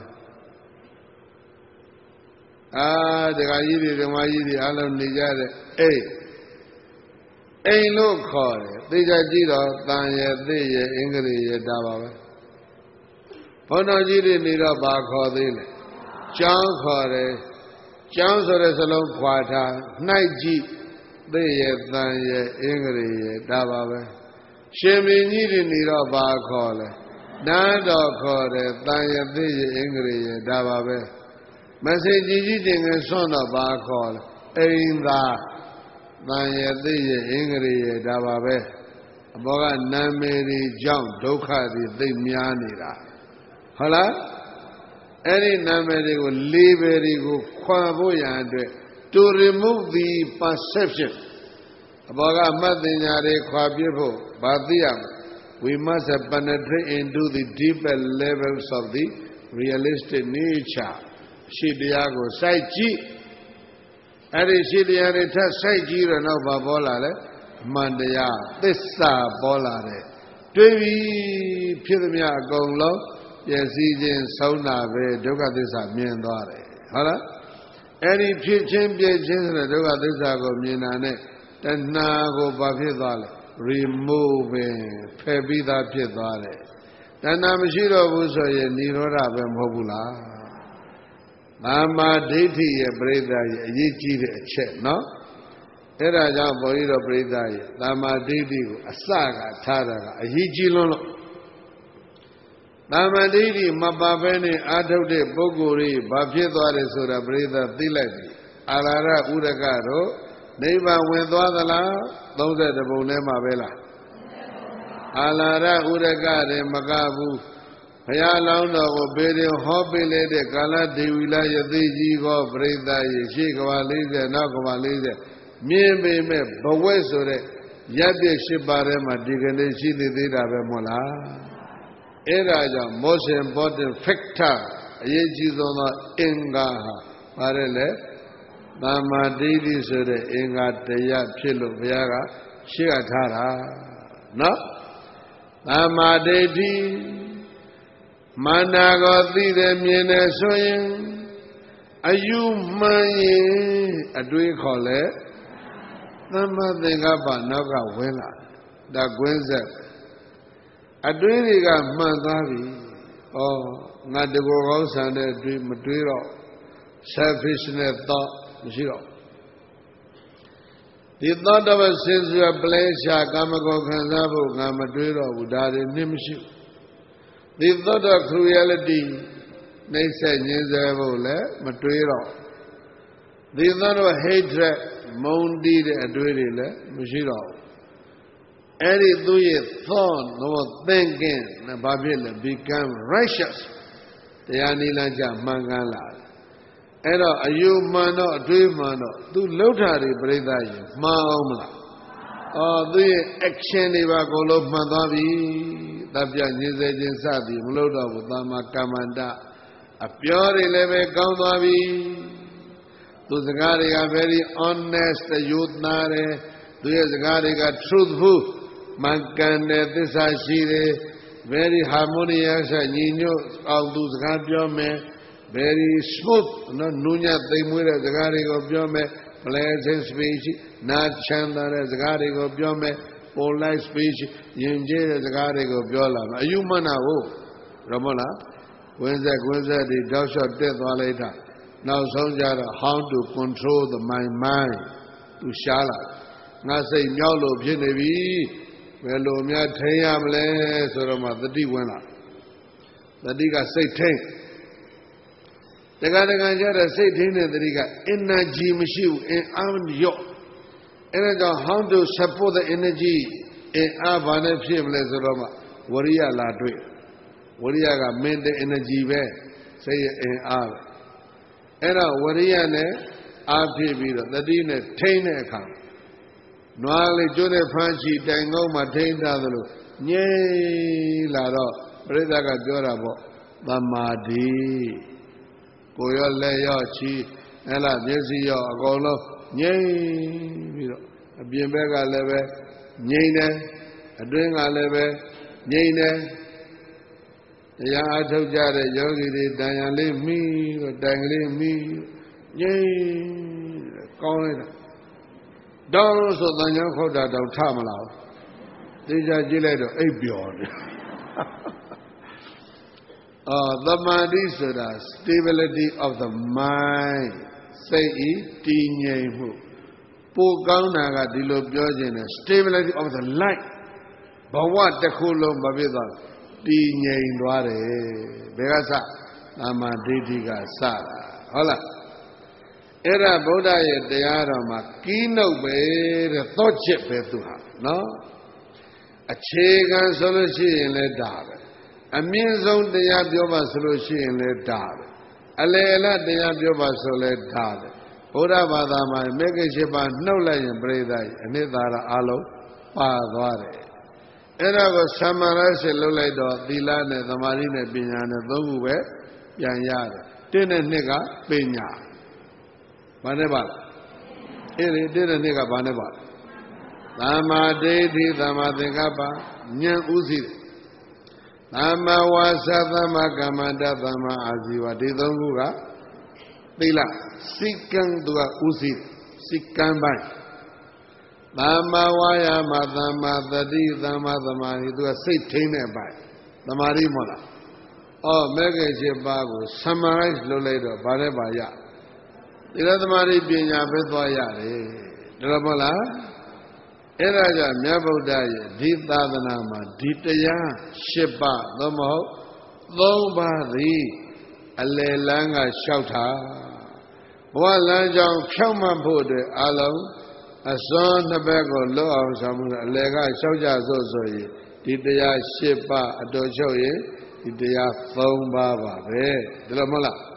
အာဒကာကြီးတွေဓမ္မကြီးတွေအားလုံးနေကြတဲ့အိမ်အိမ်လို့ခေါ်တယ်သိကြကြည့်တော့တန်ရဲ့သိရဲ့အင်္ဂရိရဲ့ဒါပါပဲဘုန်းတော်ကြီးတွေနေတော့ဘာခေါ်သေးလဲကျောင်းခေါ်တယ်ကျောင်းဆိုတဲ့စလုံးခွာထားနှိုက်ကြည့်သိရဲ့တန်ရဲ့အင်္ဂရိရဲ့ဒါပါပဲရှင်မင်းကြီးတွေနေတော့ဘာခေါ်လဲနားတော်ခေါ်တယ်တန်ရဲ့သိရဲ့အင်္ဂရိရဲ့ဒါပါပဲမဆေကြီးကြီးတင်ငယ်ဆွန့်တော့ဘာခေါ်လဲအိမ်သာတန်ရဲ့သိရဲ့အင်္ဂရိရဲ့ဒါပါပဲအဘောကနာမည်ကြီးကြောင့်ဒုက္ခတွေသိများနေတာဟုတ်လားအဲ့ဒီနာမည်တွေကိုလေးပဲတွေကိုခွာဖို့ရန်အတွက် to remove the perception အဘောကမှတ်တင်ညာတွေခွာပြဖို့ဘာသိရမလဲ we must penetrate into the deeper levels of the realistic nature ရှိတရားကိုစိုက်ကြည့်အဲ့ဒီရှိတရားတွေထပ်စိုက်ကြည့်တော့နောက်ဘာပေါ်လာလဲအမှန်တရားသစ္စာပေါ်လာတယ်တွေးပြီးဖြစ်သမျှအကုန်လုံးပျက်စီးခြင်းဆုံးတာပဲဒုက္ခသစ္စာမြင်သွားတယ်ဟုတ်လားအဲ့ဒီဖြစ်ချင်းပြည့်ချင်းဆိုတဲ့ဒုက္ခသစ္စာကိုမြင်တာနဲ့တဏှာကိုဘာဖြစ်သွားလဲ removing ဖယ်ပြီးသားဖြစ်သွားတယ်တဏှာမရှိတော့ဘူးဆိုရင်និရောဓပဲမဟုတ်ဘူးလားသမ္မာဒိဋ္ဌိရဲ့ပြိဿရဲ့အရေးကြီးတဲ့အချက်နော်အဲ့ဒါကြောင့်ဘုန်းကြီးတို့ပြိဿရဲ့သမ္မာဒိဋ္ဌိကိုအစကထားတာကအရေးကြီးလွန်းလို့သမ္မာဒိဋ္ဌိမပါဘဲနဲ့အာထုတ်တဲ့ပုဂ္ဂိုလ်ကြီးဘာဖြစ်သွားတယ်ဆိုတာပြိဿသိလိုက်ပြီအာလာရဥရကတို့နိဗ္ဗာန်ဝင်သွားသလားသုံးဆယ်တပုံထဲမှာပဲလားအာလာရဥရကတွေမကဘူးဘုရားလောင်းတော်ကိုဘေရင်ဟောပေးလေတဲ့ကာလဒေဝီလာယသိကြီးကောပြိဿရေရှိကဘာ၄၀နောက်ကဘာ၄၀မြင်ပေမဲ့ဘဝက်ဆိုတဲ့ရပ်ပြည့်၈ပါးထဲမှာဒီကနေ့ရှိနေသေးတာပဲမဟုတ်လားအဲ့ဒါကြောင့် most important factor အရေးကြီးဆုံးသောအင်္ဂါဟာပါတယ်လေသမ္မာဒိဋ္ဌိဆိုတဲ့အင်္ဂါတရားဖြစ်လို့ဘုရားကရှေ့ကထားတာနော်သမ္မာဒိဋ္ဌိမာနာကိုသိတယ်မြင်တယ်ဆိုရင်အယူမှန်ရင်အတွေးခေါ်လဲသမ္မာသင်္ကပ္ပနောက်ကဝင်လာဒါကွင်းဆက်အတွေးတွေကမှန်သွားပြီဩငါတကောကောင်းဆန်တဲ့အတွေးမတွေးတော့ selfishness thought မရှိတော့ဒီ thought of sensual pleasure ကာမဂုဏ်ခံစားဖို့ငါမတွေးတော့ဘူးဒါတွေနှိမ့်မရှိဘူးဒီ thought of cruelty နှိမ့်ဆက်ညှင်းဆဲဖို့လည်းမတွေးတော့ဒီ thought of hatred မုန်းတီးတဲ့အတွေးတွေလည်းမရှိတော့ဘူးအဲ့ဒီသူရဲ့ thought တော့ thinking နဲ့ဘာဖြစ်လဲ become righteous တရားနိလန်းကြမှန်ကန်လာတယ်အဲ့တော့အယူမှန်တော့အတွေးမှန်တော့သူလှုပ်တာတွေပြိဿရင်မှန်အောင်မလားအော်သူရဲ့ action တွေပါကိုလို့မှန်သွားပြီတပ်ပြညင်းစေခြင်းစသည်မလို့တော့ဘူးသမ္မာကမ္မန္တအပြောတွေလည်းပဲကောင်းသွားပြီသူစကားတွေက very honest ယူသားတယ်သူရဲ့စကားတွေက truthful မှန်ကန်တဲ့သစ္စာရှိတယ် very harmonious ညီညွတ်အောင်သူစကားပြောမယ် very smooth နော်နူးညံ့သိမ်မွေးတဲ့စကားတွေကိုပြောမယ် pleasant speech နာချမ်းသာတဲ့စကားတွေကိုပြောမယ် polite speech ယဉ်ကျေးတဲ့စကားတွေကိုပြောလာမယ်အယူမှန်တာဟုတ်ရမလားဝင်းဆက်ဝင်းဆက်ဒီတောက်လျှောက်တက်သွားလိုက်တာနောက်ဆုံးကြတော့ how to control the my mind သူရှားလာငါစိတ်မြောက်လို့ဖြစ်နေပြီဘယ်လိုများထိန်ရမလဲဆိုတော့မှသတိဝင်လာသတိကစိတ်ထိန်တခါတခါကျတော့စိတ်ထိန်တဲ့သတိက energy မရှိဘူးအင်အားရော့အဲ့ဒါကြောင့် how to support the energy အင်အားဘာနဲ့ဖြစ်မလဲဆိုတော့မှဝရိယလာတွေ့ဝရိယက mental energy ပဲစိတ်ရဲ့အင်အားပဲအဲ့တော့ဝရိယနဲ့အားဖြစ်ပြီးတော့သတိနဲ့ထိန်းတဲ့အခါနွားလေးကျွတ်တဲ့ဖမ်းချီတိုင်ကုန်းမှာထိန်းထားသလိုငြိမ်လာတော့ပြိဿကပြောတာပေါ့သမာဓိကိုရောလက်ရောချီအဲ့လားမျက်စိရောအကုန်လုံးငြိမ်ပြီးတော့အပြင်ဘက်ကလည်းပဲငြိမ်တယ်အတွင်းကလည်းပဲငြိမ်တယ်တရားအထုတ်ကြတဲ့ယောဂီတွေတန်ရလေးမိတော့တိုင်ကလေးမိငြိမ်ကောင်းလိုက်တာတောင်းလို့ဆိုတန်ချောင်းခုတ်တာတောင်ထမလားသိကြကြည့်လိုက်တော့အိပ်ပျော်တယ်အော်သမာဓိဆိုတာ stability of the mind စိတ်ဤတည်ငြိမ်မှုပိုကောင်းတာကဒီလိုပြောခြင်းနဲ့ stability of the life ဘဝတစ်ခုလုံးမဖြစ်သွားတည်ငြိမ်သွားတယ်ဘယ်ကစသမာဓိဋ္ဌိကစတာဟုတ်လားအဲ့ဒါဗုဒ္ဓရဲ့တရားတော်မှာကီးနှုတ်ပဲတဲ့သော့ချစ်ပဲသူဟာနော်အခြေခံဆိုလို့ရှိရင်လည်းဒါပဲအမြင့်ဆုံးတရားပြောပါဆိုလို့ရှိရင်လည်းဒါပဲအလယ်အလတ်တရားပြောပါဆိုလည်းဒါပဲဘုရားဘာသာမှာမေဃရှိပါနှုတ်လိုက်ရင်ပြိဿကြီးအနှစ်သာရအလုံးပါသွားတယ်အဲ့ဒါကိုသမ္မာရရှိလှုပ်လိုက်တော့သီလနဲ့သမာဓိနဲ့ပညာနဲ့သုံးခုပဲပြန်ရတယ်တတင်းတဲ့နှစ်ကပညာဘာနဲ့ပါအေးလေတင်းတဲ့နှစ်ကဘာနဲ့ပါသမ္မာဒိဋ္ဌိသမ္မာသင်္ကပ္ပဉာဏ်ဥသိတယ်သမ္မာဝါစာသမ္မာကမ္မန္တသမ္မာအာဇီဝဒီသုံးခုကသီလစိတ်ကံသူကဥသိစိတ်ကံပိုင်းသမ္မာဝါယာမသမ္မာတတိသမ္မာသမာဓိသူကစိတ်ထိန်းတဲ့ပိုင်းသမာဓိမဟုတ်လားအော်မဲ့ကေချက်ပါကို summarize လုပ်လိုက်တော့ဗါတဲ့ပါရသီလသမာဓိပညာပဲသွားရတယ်ဒါတော့မဟုတ်လားအဲ့ဒါကြောင့်မြတ်ဗုဒ္ဓရဲ့ဒီသာသနာမှာဒီတရား၈ပါးသို့မဟုတ်၃ပါးသည်အလယ်လန်းကလျှောက်တာဘဝလမ်းကြောင်းဖြောင့်မတ်ဖို့အတွက်အလုံးအစွန်းနှစ်ဘက်ကိုလွတ်အောင်ဆောင်မှုအလယ်ကလျှောက်ကြစို့ဆိုရင်ဒီတရား၈ပါးအတော်ချုပ်ရင်ဒီတရား၃ပါးပါပဲဒါလို့မဟုတ်လား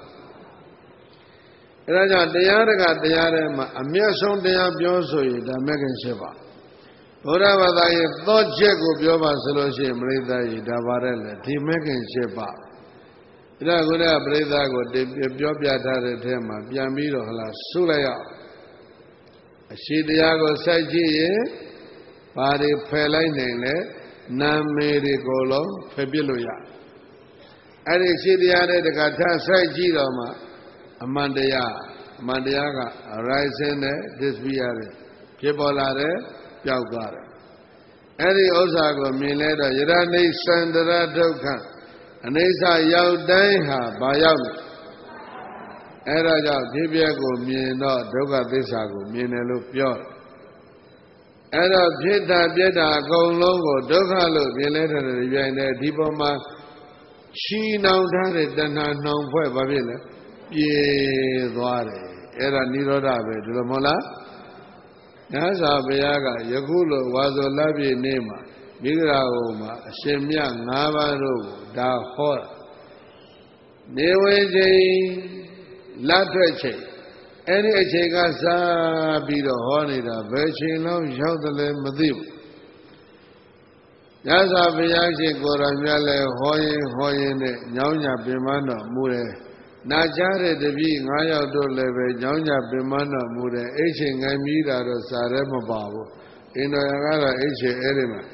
အဲဒါကြောင့်တရားတကတရားထဲမှာအမျက်ဆုံးတရားပြောဆိုရင်ဒါမဲ့ခင်၈ပါးဘုရားဘာသာရဲ့သောချက်ကိုပြောပါဆိုလို့ရှိရင်ပရိသတ်ကြီးဒါပါတဲ့လေဒီမဲ့ခင်၈ပါးဒါကလည်းပရိသတ်ကိုပြောပြထားတဲ့ထဲမှာပြန်ပြီးတော့ဟလာဆုလိုက်ရအရှိတရားကိုစိုက်ကြည့်ရင်ဘာတွေဖယ်လိုက်နိုင်လဲနာမည်တွေကိုလုံးဖယ်ပြလို့ရအဲ့ဒီရှိတရားတဲ့တခါထစိုက်ကြည့်တော့မှအမှန်တရားအမှန်တရားက rising နဲ့ disappear ဖြစ်ပေါ်လာတယ်ပျောက်သွားတယ်အဲ့ဒီဥစ္စာကိုမြင်လဲတော့ယရနိစ္စန္တရဒုက္ခအနိစ္စရောက်တိုင်းဟာဘာရောက်လဲအဲ့ဒါကြောင့်ဖြစ်ပြကိုမြင်တော့ဒုက္ခသစ္စာကိုမြင်တယ်လို့ပြောတယ်အဲ့တော့ဖြစ်တာပြက်တာအကုန်လုံးကိုဒုက္ခလို့မြင်လဲတဲ့ပြိုင်တဲ့ဒီပေါ်မှာချီနှောင်ထားတဲ့တဏှာနှောင်ဖွဲ့ဘာဖြစ်လဲပြေသွားတယ်အဲ့ဒါនិရောဓပဲဒီလိုမဟုတ်လားညစာဘုရားကယခုလိုဝါဇောလပြည့်နေ့မှာမိဂရာဟုမှာအရှင်မြတ်၅ပါးတို့ကိုဒါဟောတာနေဝေချိန်လက်ထွက်ချိန်အဲ့ဒီအချိန်ကစားပြီးတော့ဟောနေတာဘယ်ချိန်လောက်ရောက်တယ်လဲမသိဘူးညစာဘုရားရှင်ကိုယ်တော်မြတ်လည်းဟောရင်ဟောရင်နဲ့ညောင်းညာပင်မတော်မူတယ်နာကြားတဲ့တပည့်၅ယောက်တို့လည်းပဲညောင်းညာပင်မတော်မူတယ်အိတ်ချိန်ငိုင်းပြီးတာတော့စားရဲမပါဘူးအင်းတော်ရကတော့အိတ်ချိန်အဲ့ဒီမှာ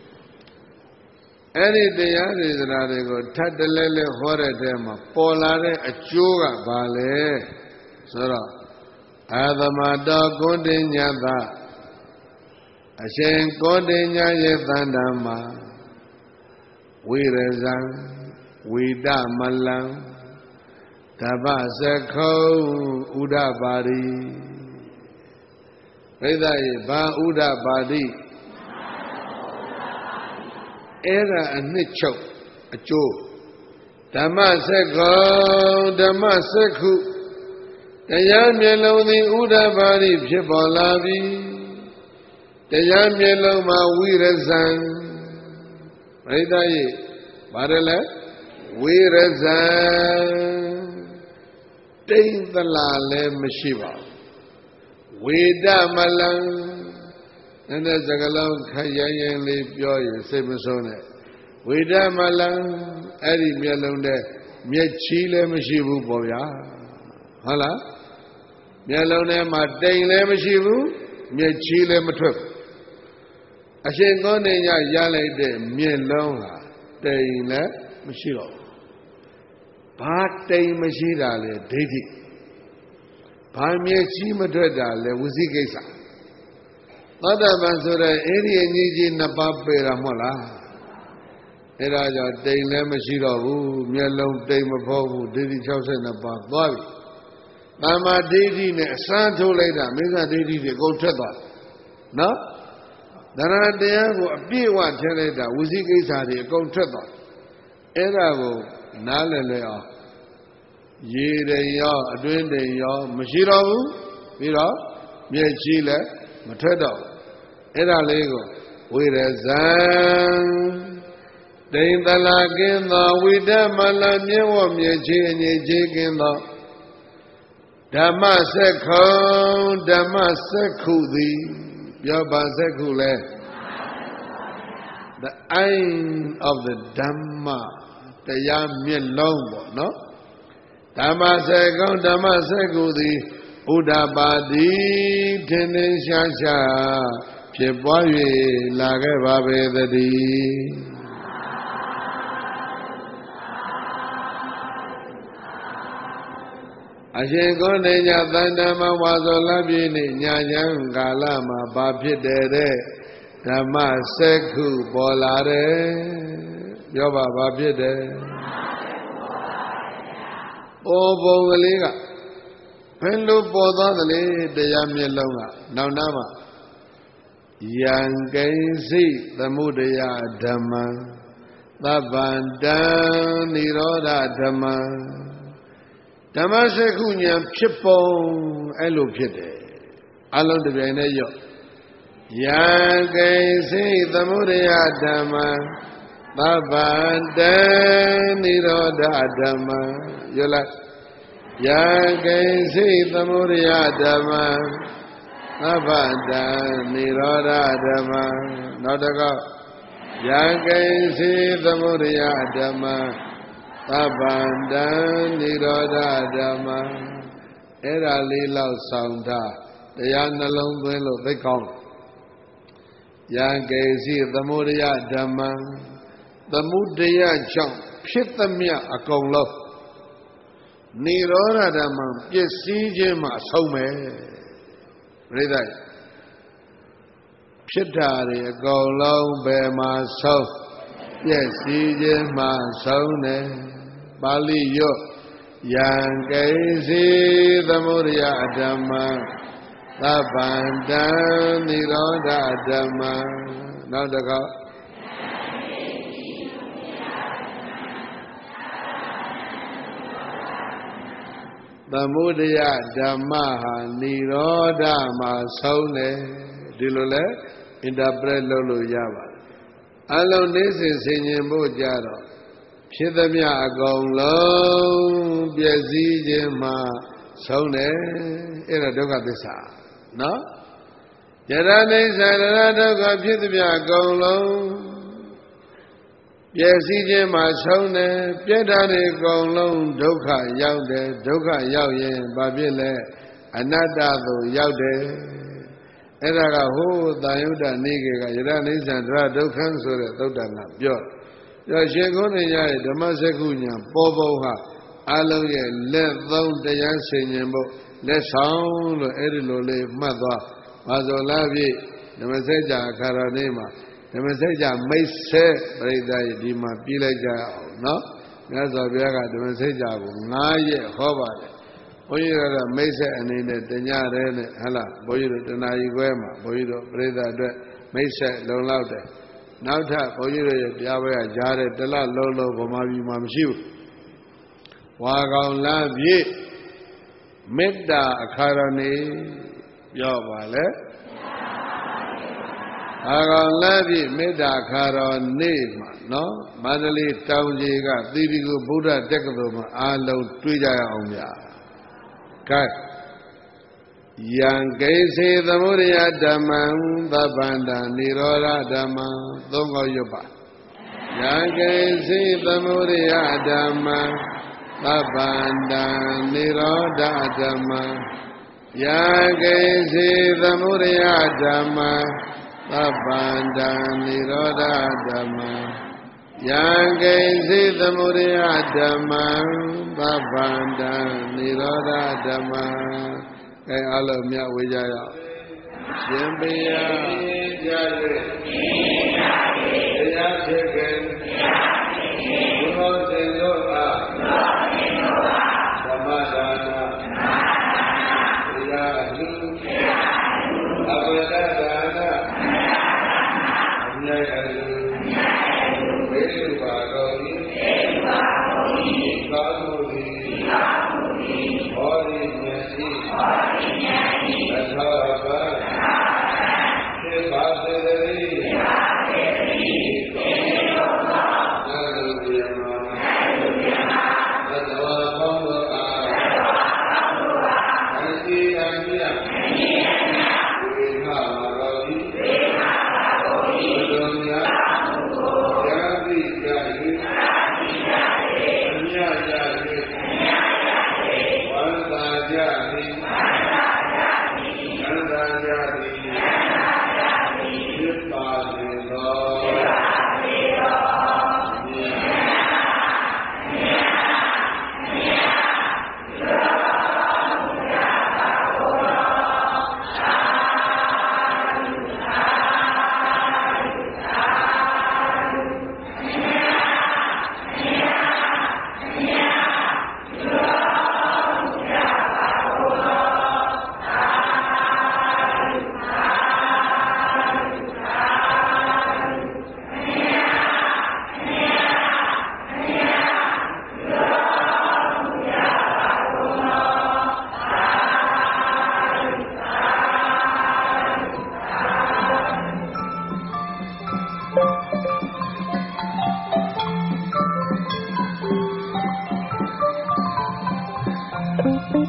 အဲ့ဒီတရားဒေသနာတွေကိုထပ်တလဲလဲဟောတဲ့တဲမှာပေါ်လာတဲ့အကျိုးကဘာလဲဆိုတော့အာသမတောကုဋ္ဌိညသအရှင်ကုဋ္ဌိညရဲ့သန္တာမှာဝိရဇံဝိဒမလံတပ္ပစခုံဥဒ္ဓပါရိပြိဿရဲ့ဘာဥဒ္ဓပါရိအဲ့ဒါအနှစ်ချုပ်အကျိုးဓမ္မစက္ခုဓမ္မစက္ခုတရားမျက်လုံးသည်ဥဒ္ဓပါရိဖြစ်ပေါ်လာပြီတရားမျက်လုံးမှာဝိရဇံပရိသတ်ရဲ့ဘာလဲလဲဝိရဇံတိမ့်သလားလည်းမရှိပါဘူးဝေဒမလံအဲ့ဒါစကလုံးခရိုင်ရင်လေးပြောရင်စိတ်မဆုံးနဲ့ဝိဒမလံအဲ့ဒီမျက်လုံးတဲ့မျက်ချီးလည်းမရှိဘူးပေါ့ဗျာဟုတ်လားမျက်လုံးထဲမှာတိမ်လည်းမရှိဘူးမျက်ချီးလည်းမထွက်ဘူးအရှင်သောနေညရလိုက်တဲ့မျက်လုံးဟာတိမ်လည်းမရှိတော့ဘူးဘာတိမ်မရှိတာလဲဒိဋ္ဌိဘာမျက်ချီးမထွက်တာလဲဝစီကိစ္စသောတာပန်ဆိုတဲ့အဲ့ဒီအညီကြီးနှစ်ပါးပေတာမဟုတ်လားအဲ့ဒါကြောင့်တိမ်လည်းမရှိတော့ဘူးမျက်လုံးတိမ်မဖို့ဘူးဒိဋ္ဌိ၆၂ပါးသွားပြီတမ္မာဒိဋ္ဌိနဲ့အစမ်းထိုးလိုက်တာမိစ္ဆာဒိဋ္ဌိတွေအကုန်ထွက်သွားနော်သရဏတရားကိုအပြည့်အဝထည့်လိုက်တာဝစီကိစ္စတွေအကုန်ထွက်သွားအဲ့ဒါကိုနားလည်လည်အောင်ရေတိမ်ရောအတွင်းတိမ်ရောမရှိတော့ဘူးပြီးတော့မျက်ချီးလည်းမထွက်တော့ဘူးအဲ့ဒါလေးကိုဝိရဇံတိမ်သလာကင်းသောဝိဓမလမြဲဝမျက်ချီးအငြိချီးကင်းသောဓမ္မစက္ခုဓမ္မစက္ခုသည်ပြောပါစက္ခုလဲ the eye of the Dhamma တရားမျက်လုံးပေါ့နော်ဓမ္မစကုဓမ္မစကုသည်ဥဒ္ဓပါတိထင်ထင်ရှားရှားဖြစ်ပွား၍လာခဲ့ပါပေသတည်းအရှင်ကိုနေညသန္တမဝါဇောလပြည့်နေ့ညာချမ်းကာလမှာဘာဖြစ်တယ်တဲ့ဓမ္မစက္ခုပေါ်လာတယ်ပြောပါဘာဖြစ်တယ်အိုဘုံကလေးကဘယ်လိုပေါ်သွားသလဲတရားမျက်လုံးကနောက်နားမှာယံကိဉ္စိသမုဒယဓမ္မံသဗ္ဗန္တံនិရောဓဓမ္မံဓမ္မစက္ခုဉာဏ်ဖြစ်ပုံအဲ့လိုဖြစ်တယ်အလုံးတစ်ပြိုင်တည်းရော့ယံကိဉ္စိသမုဒယဓမ္မံသဗ္ဗန္တံនិရောဓဓမ္မံရောလိုက်ယံကိဉ္စိသမုဒယဓမ္မံသဗ္ဗန္တံនិရောဓဓမ္မံနောက်တစ်ခေါက်ယံကိဉ္စိသမုဒယဓမ္မံသဗ္ဗန္တံនិရောဓဓမ္မံအဲ့ဒါလေးလောက်ဆောင်တာတရားနှလုံးသွင်းလို့သိကောင်းယံကိဉ္စိသမုဒယဓမ္မံသမုဒယကြောင့်ဖြစ်သမျှအကုန်လုံးនិရောဓဓမ္မံပစ္စည်းခြင်းမှဆုံးမယ်ပြိဿဖြစ်တာတွေအကုန်လုံးဘယ်မှာဆုံးပစ္စည်းခြင်းမှဆုံးတယ်ပါဠိရော့ယံကိဉ္စိသမုဒယဓမ္မံသဗ္ဗန္တံនិရောဓဓမ္မံနောက်တစ်ခေါက်သမုဒယဓမ္မဟာនិရောဓမှာဆုံးတယ်ဒီလိုလဲ interpret လုပ်လို့ရပါတယ်အလုံးနေစဉ်ဆင်ញင်ဖို့ကြတော့ဖြစ်သမျှအကုန်လုံးပျက်စီးခြင်းမှာဆုံးတယ်အဲ့ဒါဒုက္ခသစ္စာနော်ယရနိစ္စရဒုက္ခဖြစ်သမျှအကုန်လုံးပျက်စီးခြင်းမှာဆုံးတယ်ပြည့်တာတွေအကုန်လုံးဒုက္ခရောက်တယ်ဒုက္ခရောက်ရင်ဘာဖြစ်လဲအနတ္တသို့ရောက်တယ်အဲ့ဒါကဟိုးတာယုဒ္ဓနေကေကယရနိစ္စဒရဒုက္ခဆိုတဲ့သုတ္တန်ကပြောပြောရှင်ကုန်းနေရရဲ့ဓမ္မစက္ခုညာပေါ်ပေါ်ဟာအလုံးရဲ့လက်သုံးတရားဆင်ញင်ဖို့လက်ဆောင်လို့အဲ့ဒီလိုလေးမှတ်သွားဘာဇောလပြည့်ဓမ္မစကြာအခါရနေ့မှာဓမ္မစကြာမိတ်ဆက်ပြိဿရဲ့ဒီမှာပြီးလိုက်ကြအောင်နော်မြတ်စွာဘုရားကဓမ္မစကြာကို၅ရက်ဟောပါတယ်ဘုန်းကြီးတို့ကမိတ်ဆက်အနေနဲ့တညရဲနဲ့ဟလားဘုန်းကြီးတို့တဏှာကြီးခွဲမှာဘုန်းကြီးတို့ပြိဿအတွက်မိတ်ဆက်လုံလောက်တယ်နောက်ထပ်ဘုန်းကြီးတို့ရဲ့တရားပွဲကကြားတဲ့တလလုံးလုံးဗမာပြည်မှာမရှိဘူးဝါကောင်လပြည့်မေတ္တာအခါရဏီပြောပါလေအာကောင်လပြည့်မေတ္တာအခါရနေ့မှာနော်မန္တလေးတောင်ကြီးကသီရိကိုဗုဒ္ဓတက္ကသိုလ်မှာအားလုံးတွေ့ကြရအောင်ဗျာကဲယံကိဉ္စိသမုဒယဓမ္မံသဗ္ဗန္တံនិရောဓဓမ္မံသုံးခေါက်ရွတ်ပါယံကိဉ္စိသမုဒယဓမ္မံသဗ္ဗန္တံនិရောဓဓမ္မံယံကိဉ္စိသမုဒယဓမ္မံသဗ္ဗန္တံនិရောဓဓမ္မံယံကိဉ္စိသမုဒယဓမ္မံသဗ္ဗန္တံនិရောဓဓမ္မံအဲအလုံးမြတ်ဝေကြရအောင်ရှင်ဘုရားကြွတရားဖြစ်ခင်ဘုရားရှင်တို့အားဓမ္မဒါနတရားလူအဘဒဒါနအမြဲအလူဝိသုပါတော်ဤသာမှုသည်ဟောဒီမြတ်ဤသထာဝါသေပါစေတည်း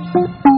Thank you.